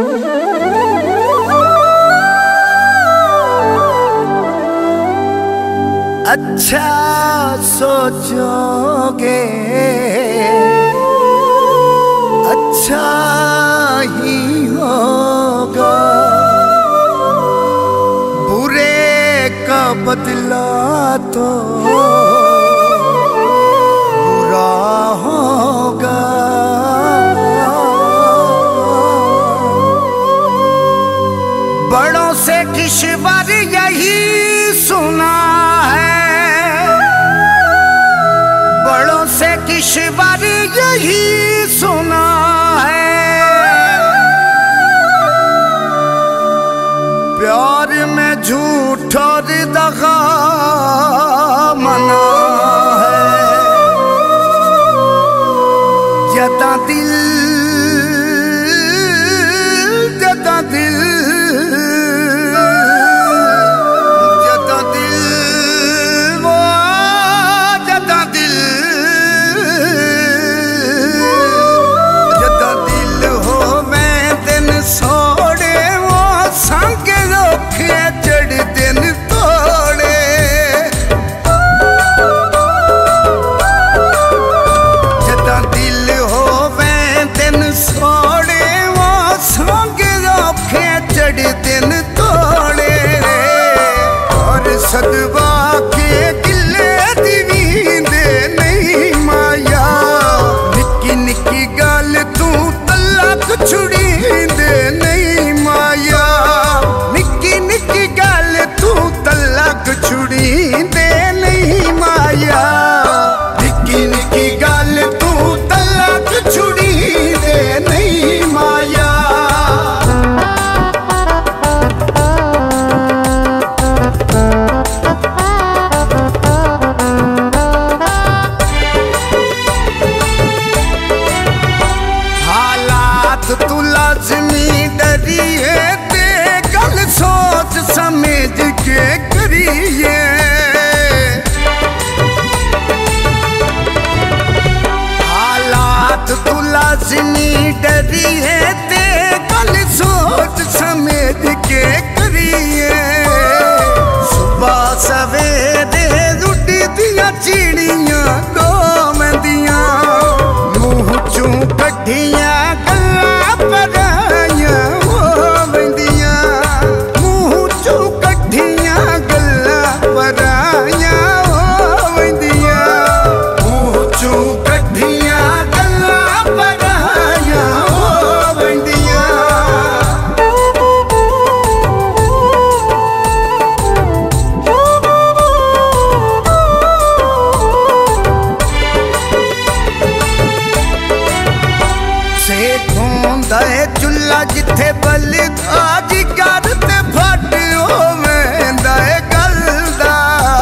अच्छा सोचोगे अच्छा ही होगा, बुरे का बदला तो बुरा होगा। बड़ों से किस बार यही सुना है, बड़ों से किस बार यही सुना है, प्यार में झूठ और दगा मना है। जदा दिल जदा दिल सदवा के गिले दीवींदे नहीं माया, निक्की निक्की गल तू तलाक छुड़ींदे नहीं माया, निक्की निक्की गल तू तलाक छुड़ींदे नहीं माया, निक्की निक्की गल तू तलाक छुड़ींदे नहीं माया। तू लाजमी डरिए ते गल सोच समझ के करिए, हालात तू लाजमी डरिए ते गल सोच समझ के करिए। सुबह सवेरे रुटी दिया चिड़ियां दो मंदियां मुँह चू कढ़ियां चुल्ला जिथे बलदा जिगर ते फट होवेंदा है गलदा,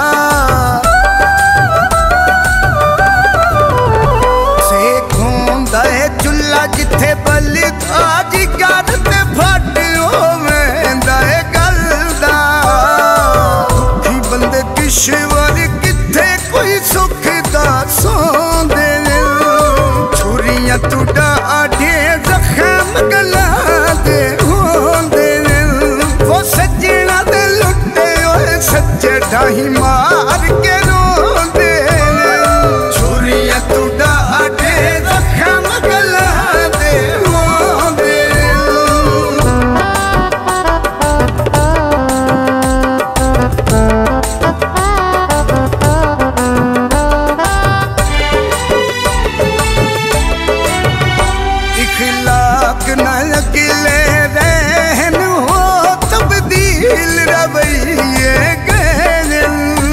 सेक होंदा है चुल्ला जिथे बलदा जिगर ते फट होवेंदा है गलदा। दुखी बंदे किश्वर किथे कोई सुख दा सौंदे, छुरियां तू डाढे जख्म गला दे होंदे, वो सजना दे लुटे होए सच्चे ढाही मार के रोंदे, छुरियां तू डाढे जख्म गला दे होंदे। इखलाक न अकेले रहन हो तब्दील रवैये गैरन,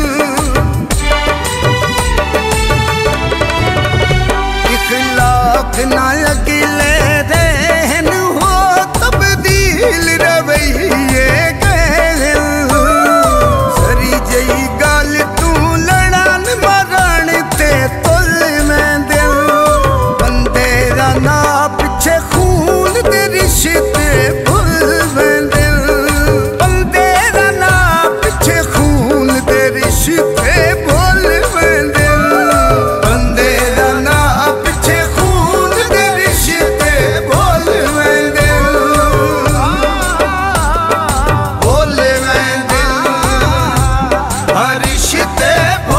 इखलाक न अकेले रहन हो तब्दील रवैये गैरन। सरी जई गल तू लड़न मरण ते तुल में दिल, बंदे दा ना पिछे खून दे रिश्ते भुल वेंदे, बंदे दा ना पिछे खून दे रिश्ते भुल वेंदे, बंदे दा ना पिछे खून दे रिश्ते जीते